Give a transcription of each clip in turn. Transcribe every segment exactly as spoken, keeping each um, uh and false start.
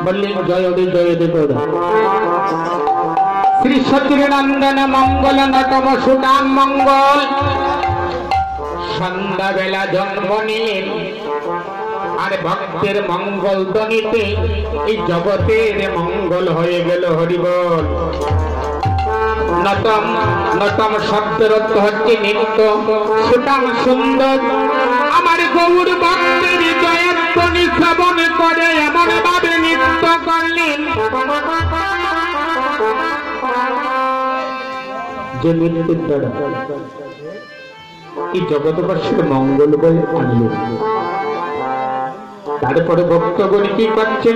বললেন জয় দে জয় দে তোরা শ্রী সচিদানন্দন মঙ্গল নটম সুনাম মঙ্গল সন্ধ্যা বেলা জন্ম নিলেন আর ভক্তের মঙ্গল ধ্বনিতে এই জগতের মঙ্গল হয়ে গেল। হরিবল। নটম নটম শব্দের অর্থ হচ্ছে নিত্য, সুনাম সুন্দর। আমার গৌর ভক্তের জয়ধ্বনি শ্রবণ করে এমন ভাবে নৃত্য করলেন যে নৃত্যের দ্বারা এই জগৎবাসীর মঙ্গল বয়ে আনলেন। তারপরে ভক্তগণ কি করছেন?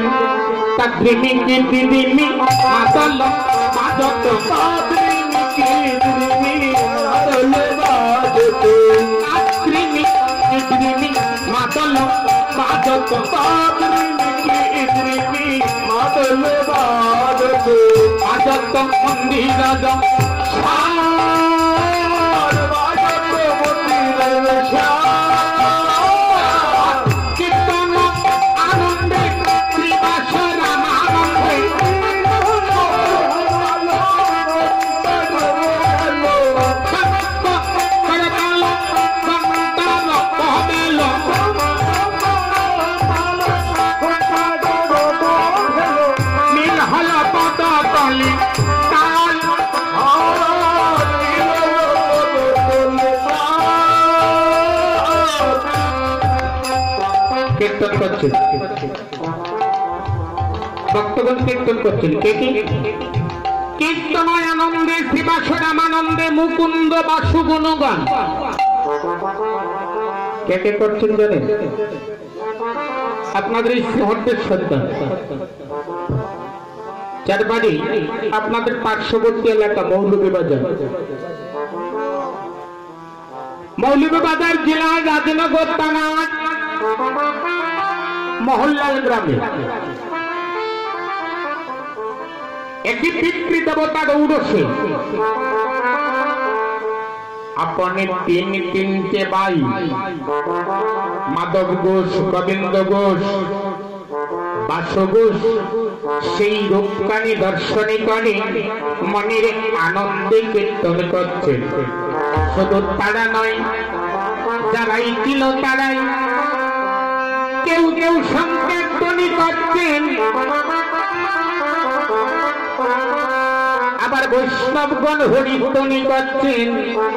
কীর্তন করছেন, ভক্তগণ কীর্তন করছেন। কে কি? কীর্তনয় আনন্দে শিবাসরাম আনন্দে মুকুন্দ বাসু গুণগান। কে কে করছেন জানেন? আপনাদের এই শহরের সন্তান যার বাড়ি আপনাদের পার্শ্ববর্তী এলাকা মৌলভীবাজার। মৌলভীবাজার জেলার রাজনগর থানার মহল্লাল গ্রামে একটি পিতৃ দেবতার ঔরসে আপনি তিন তিনটে ভাই মাধব ঘোষ, গোবিন্দ ঘোষ, বাসু ঘোষ সেই রূপকানি দর্শনী করে মনের আনন্দে কীর্তন করছেন। শুধু তারা নয়, যারাই ছিল তারাই কেউ কেউ সংকীর্তনী করছেন, আবার বৈষ্ণবগণ হরিধ্বনি করছেন।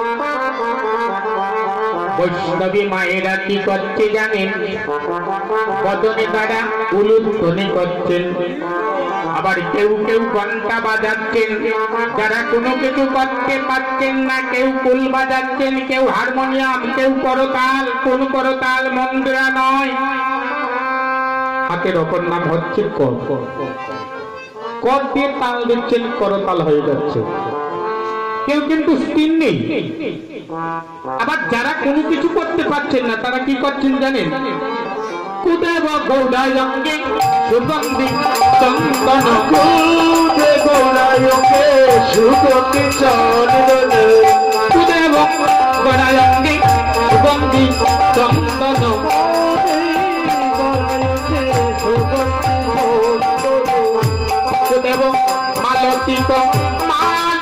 বৈষ্ণবী মায়েরা কি করছে জানেন? বদনে তারা উলুধ্বনি করছেন। আবার কেউ কেউ ঘন্টা বাজাচ্ছেন, যারা কোনো কিছু করতে পারছেন না। কেউ কুল বাজাচ্ছেন, কেউ হারমোনিয়াম, কেউ করতাল। কোন করতাল? মন্দিরা নয়, হাতের অপর নাম হচ্ছে কর। কর দিয়ে তাল দিচ্ছেন, করতাল হয়ে যাচ্ছে। কেউ কিন্তু স্থির নেই। আবার যারা কোনো কিছু করতে পারছেন না তারা কি করছেন জানেন? কুদেব গৌরাঙ্গে সুগন্ধি চন্দন, কুদে গৌরাঙ্গে সুগন্ধি চন্দন, কুদেব গৌরাঙ্গে সুগন্ধি চন্দন, কুদেব মালতিক মাল,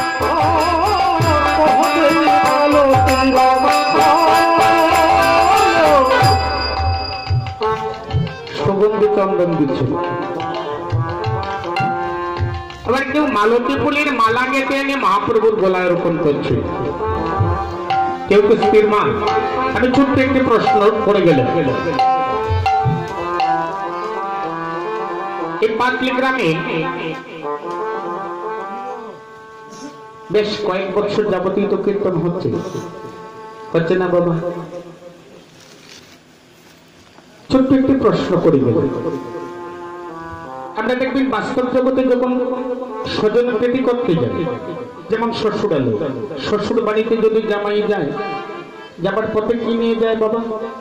সুগন্ধি চন্দন দিচ্ছে। আবার কেউ মালতী ফুলের মালা গেঁথে এনে মহাপ্রভুর গলায় রোপণ করছে। কেউ তো স্থির মা। আমি ছোট্ট একটি প্রশ্ন করে গেলাম। এই পাটলি গ্রামে বেশ কয়েক বছর যাবতীয় তো কীর্তন হচ্ছে, হচ্ছে না বাবা? ছোট্ট একটি প্রশ্ন করি গেল। আমরা দেখবেন বাস্তব জগতে যখন স্বজন প্রীতি করতে যাই, যেমন শ্বশুর এলো, শ্বশুর বাড়িতে যদি জামাই যায়, যাবার পথে কি নিয়ে যায় বাবা?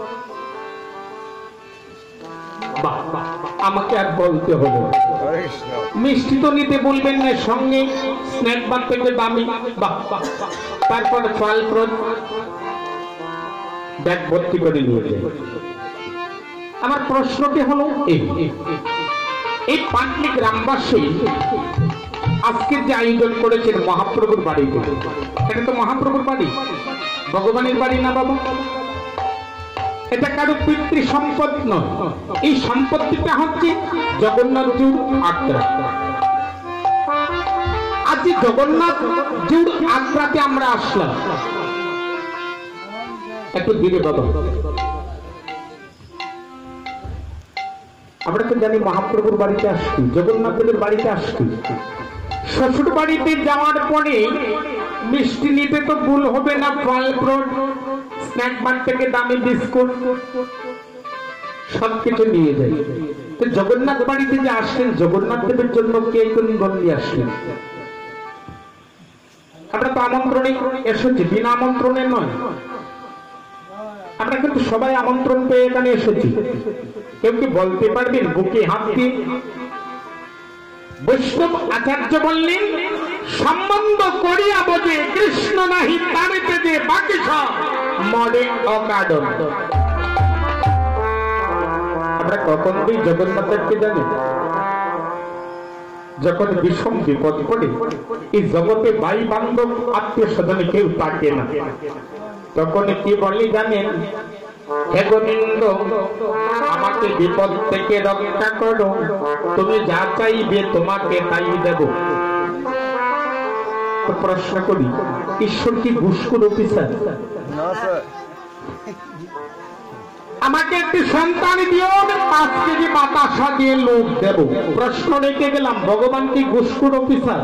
আমাকে আর বলতে হবে মিষ্টি তো নিতে বলবেন না, সঙ্গে স্ন্যাক বার থেকে দামি, তারপর ফল ফ্রুট ব্যাগ ভর্তি করে নিয়ে যায়। আমার প্রশ্নটি হলো এই, এই পাটলি গ্রামবাসী আজকে যে আয়োজন করেছেন মহাপ্রভুর বাড়িতে, এটা তো মহাপ্রভুর বাড়ি, ভগবানের বাড়ি না বাবা। এটা কারো পিতৃ সম্পদ নয়, এই সম্পত্তিটা হচ্ছে জগন্নাথ জিউর আগ্রা। আজ জগন্নাথ জিউর আগ্রাতে আমরা আসলাম, একটু দিবে বাবা। আমরা তো জানি মহাপ্রভুর বাড়িতে আসছি, জগন্নাথের বাড়িতে আসছি। শ্বশুর বাড়িতে যাওয়ার পরে মিষ্টি নিতে তো ভুল হবে না, ফল ফ্রুট, স্ন্যাক বার থেকে দামি বিস্কুট সবকিছু নিয়ে যাই। তো জগন্নাথ বাড়িতে যে আসলেন, জগন্নাথ দেবের জন্য কে কোন নিয়ে আসলেন? আমরা তো আমন্ত্রণে এসেছি, বিনা আমন্ত্রণে নয়। আমরা কিন্তু সবাই আমন্ত্রণ পেয়ে এখানে এসেছি। কেউ কি বলতে পারবেন বুকে হাত দিয়ে? বৈষ্ণব আচার্য বললেন, সম্বন্ধ করিয়া বোঝে কৃষ্ণ নাহি তারিতে যে বাকি সব মরে অকারণ। আমরা কখন দিই জগন্নাথকে জানি? যখন বিষম বিপদ পড়ে, এই জগতে ভাই বান্ধব আত্মীয় স্বজনে কেউ থাকে না, তখন কি বলি জানেন? হে গোবিন্দ, আমাকে বিপদ থেকে রক্ষা করো, তুমি যা চাইবে তোমাকে তাই দেব। তো প্রশ্ন করি, ঈশ্বর কি ঘুষখোর অফিসার? আমাকে একটি সন্তান দিও, পাঁচ কেজি বাতাসা দিয়ে লোক দেব। প্রশ্ন রেখে গেলাম, ভগবান কি ঘুষখোর অফিসার?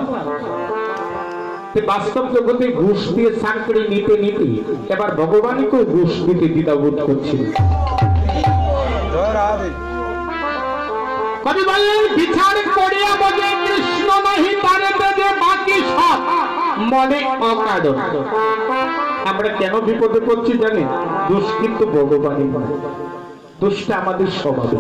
বাস্তব জগতে ঘুষ দিয়ে চাকরি নিতে নিতে এবার ভগবানকে ঘুষ দিতে দ্বিধাবোধ করছিল। কবি বললেন, বিচার করিয়া বোঝে কৃষ্ণ নাহি তারিতে যে বাকি সব মনে অকারণ। আমরা কেন বিপদে পড়ছি জানেন? দোষ কিন্তু ভগবানই নয়, দোষটা আমাদের স্বভাবে।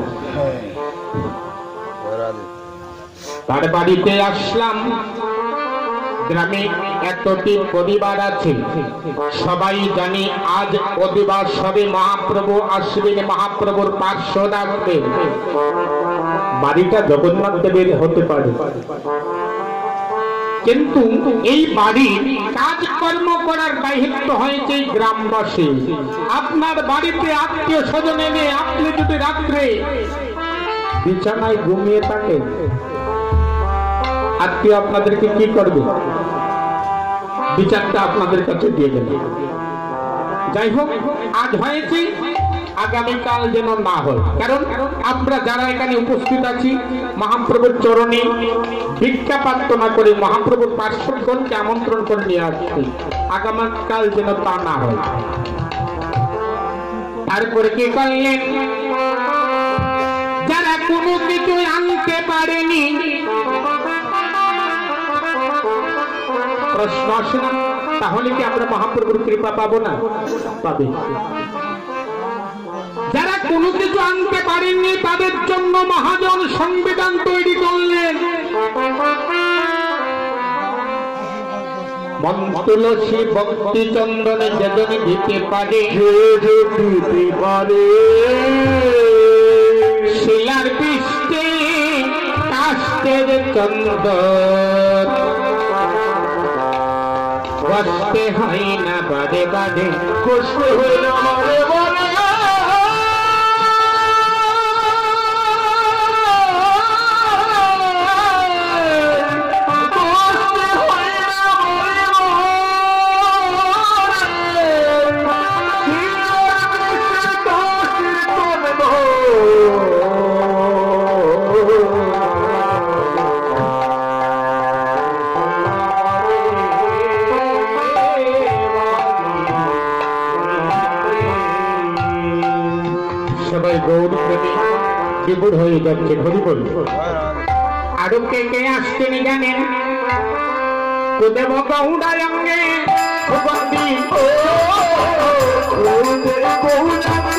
তার বাড়িতে আসলাম, গ্রামে এতটি পরিবার আছে, সবাই জানি আজ অধিবাস হবে, মহাপ্রভু আসবেন, মহাপ্রভুর পার্শ্ব রাখবে। বাড়িটা জগন্নাথ দেবের হতে পারে, কিন্তু এই বাড়ির কাজকর্ম করার দায়িত্ব হয়েছে গ্রামবাসী। আপনার বাড়িতে আত্মীয় স্বজন এনে আপনি যদি রাত্রে বিছানায় ঘুমিয়ে থাকেন, আত্মীয় আপনাদেরকে কি করবে? বিচারটা আপনাদের কাছে দিয়ে দেবে। যাই হোক, আজ হয়েছে, আগামীকাল যেন না হয়। কারণ আমরা যারা এখানে উপস্থিত আছি, মহাপ্রভুর চরণে ভিক্ষা প্রার্থনা করে মহাপ্রভুর পার্শ্বজনকে আমন্ত্রণ করে নিয়ে আসছি, আগামীকাল যেন তা না হয়। তারপরে কি করলেন? যারা কোনো কিছু আনতে পারেনি, প্রশ্ন আসে না, তাহলে কি আমরা মহাপ্রভুর কৃপা পাবো না? পাবে। যারা কোনো কিছু আনতে পারেননি, তাদের জন্য মহাজন সংবিধান তৈরি করলেন। তুলসী ভক্তি চন্দনে যেজন দিতে পারে, দিতে পারে শিলার পৃষ্ঠে কাষ্টের চন্দন, কষ্টে হয় না বারে বারে, কষ্ট হয় না বারে বারে। বিভোর হয়ে যাচ্ছে, হরি বল। আরো কে কে আসছেন জানেন? কুদেব গৌড়াঙ্গে